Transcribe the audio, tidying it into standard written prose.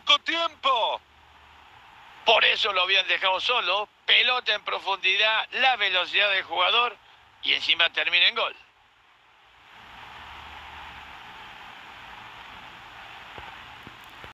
poco tiempo. Por eso lo habían dejado solo, pelota en profundidad, la velocidad del jugador y encima termina en gol.